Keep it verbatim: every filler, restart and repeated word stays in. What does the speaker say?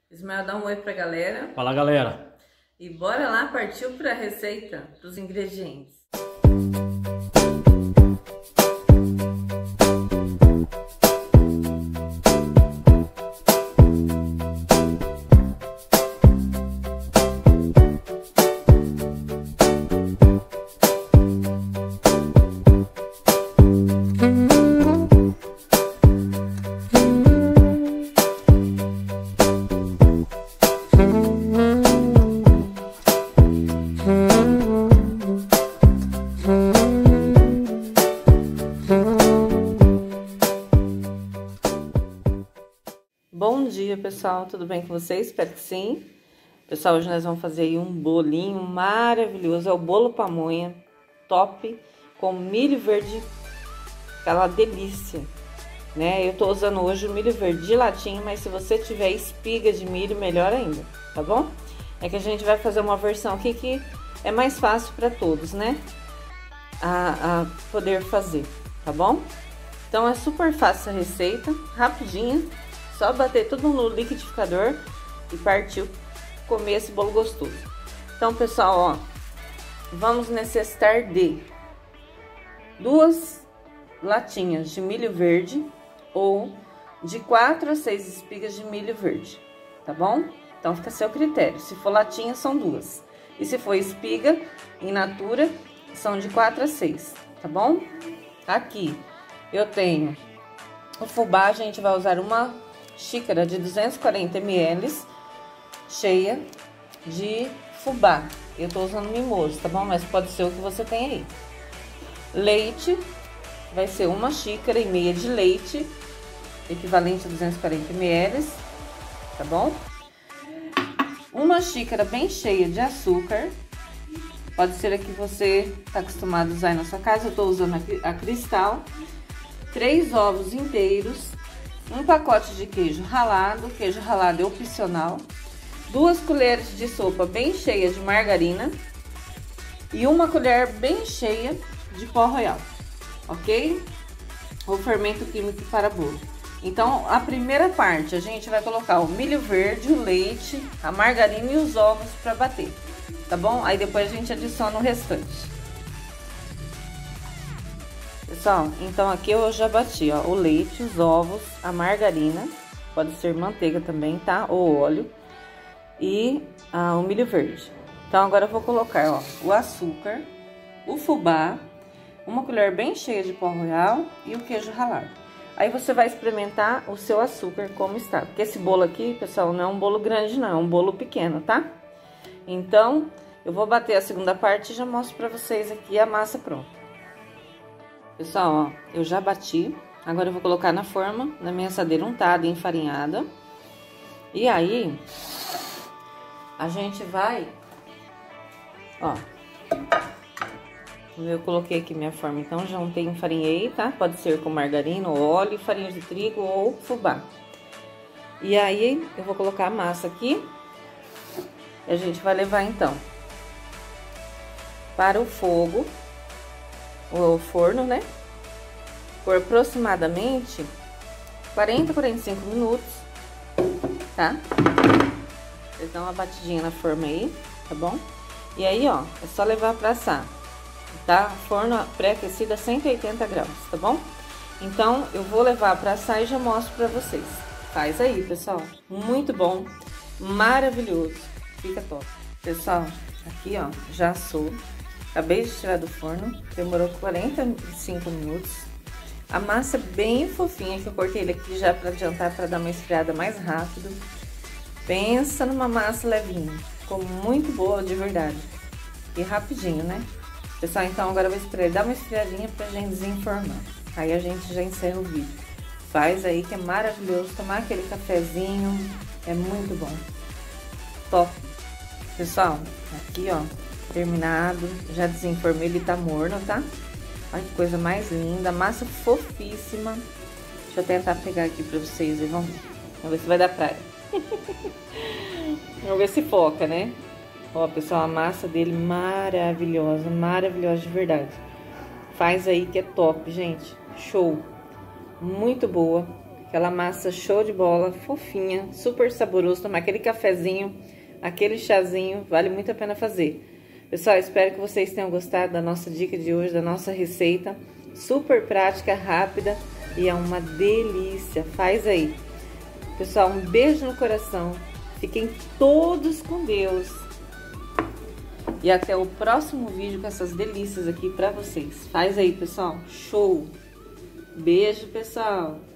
Ismael, dá um oi pra galera. Fala, galera. E bora lá, partiu pra receita, pros ingredientes. Bom dia, pessoal, tudo bem com vocês? Espero que sim. Pessoal, hoje nós vamos fazer aí um bolinho maravilhoso, é o bolo pamonha, top, com milho verde, aquela delícia, né? Eu tô usando hoje o milho verde de latinha, mas se você tiver espiga de milho, melhor ainda, tá bom? É que a gente vai fazer uma versão aqui que é mais fácil para todos, né? A, a poder fazer, tá bom? Então é super fácil a receita, rapidinha. Só bater tudo no liquidificador e partiu comer esse bolo gostoso. Então, pessoal, ó, vamos necessitar de duas latinhas de milho verde ou de quatro a seis espigas de milho verde, tá bom? Então, fica a seu critério. Se for latinha, são duas. E se for espiga in natura, são de quatro a seis, tá bom? Aqui eu tenho o fubá, a gente vai usar uma xícara de duzentos e quarenta mililitros cheia de fubá. Eu tô usando mimoso, tá bom? Mas pode ser o que você tem aí. Leite vai ser uma xícara e meia de leite, equivalente a duzentos e quarenta mililitros, tá bom? Uma xícara bem cheia de açúcar, pode ser a que você tá acostumado a usar na sua casa. Eu tô usando a cristal. Três ovos inteiros. Um pacote de queijo ralado, queijo ralado é opcional, duas colheres de sopa bem cheia de margarina e uma colher bem cheia de pó royal, ok? O fermento químico para bolo. Então, a primeira parte, a gente vai colocar o milho verde, o leite, a margarina e os ovos para bater, tá bom? Aí depois a gente adiciona o restante. Pessoal, então aqui eu já bati, ó, o leite, os ovos, a margarina, pode ser manteiga também, tá? Ou óleo, e ah, o milho verde. Então agora eu vou colocar, ó, o açúcar, o fubá, uma colher bem cheia de pó royal e o queijo ralado. Aí você vai experimentar o seu açúcar como está, porque esse bolo aqui, pessoal, não é um bolo grande não, é um bolo pequeno, tá? Então, eu vou bater a segunda parte e já mostro pra vocês aqui a massa pronta. Pessoal, ó, eu já bati, agora eu vou colocar na forma, na minha assadeira untada e enfarinhada. E aí, a gente vai, ó, eu coloquei aqui minha forma, então já untei, enfarinhei, tá? Pode ser com margarina, ou óleo, farinha de trigo ou fubá. E aí, eu vou colocar a massa aqui, e a gente vai levar então para o fogo, o forno, né? Por aproximadamente quarenta, quarenta e cinco minutos, tá? Vocês dão uma batidinha na forma aí, tá bom? E aí, ó, é só levar pra assar, tá? Forno pré-aquecido a cento e oitenta graus, tá bom? Então, eu vou levar pra assar e já mostro pra vocês. Faz aí, pessoal. Muito bom, maravilhoso, fica top. Pessoal, aqui, ó, já assou. Acabei de tirar do forno, demorou quarenta e cinco minutos. A massa bem fofinha, que eu cortei ele aqui já para adiantar, para dar uma esfriada mais rápido. Pensa numa massa levinha, ficou muito boa de verdade. E rapidinho, né? Pessoal, então agora eu vou esperar ele dar uma esfriadinha pra gente desenformar. Aí a gente já encerra o vídeo. Faz aí que é maravilhoso, tomar aquele cafezinho, é muito bom. Top! Pessoal, aqui ó, terminado, já desenformei, ele tá morno, tá? Olha que coisa mais linda, massa fofíssima. Deixa eu tentar pegar aqui pra vocês e vamos ver. Vamos ver se vai dar praia. Vamos ver se foca, né? Ó, pessoal, a massa dele maravilhosa, maravilhosa de verdade. Faz aí que é top, gente. Show! Muito boa. Aquela massa show de bola, fofinha, super saboroso. Tomar aquele cafezinho, aquele chazinho, vale muito a pena fazer. Pessoal, espero que vocês tenham gostado da nossa dica de hoje, da nossa receita. Super prática, rápida e é uma delícia. Faz aí. Pessoal, um beijo no coração. Fiquem todos com Deus. E até o próximo vídeo com essas delícias aqui pra vocês. Faz aí, pessoal. Show! Beijo, pessoal!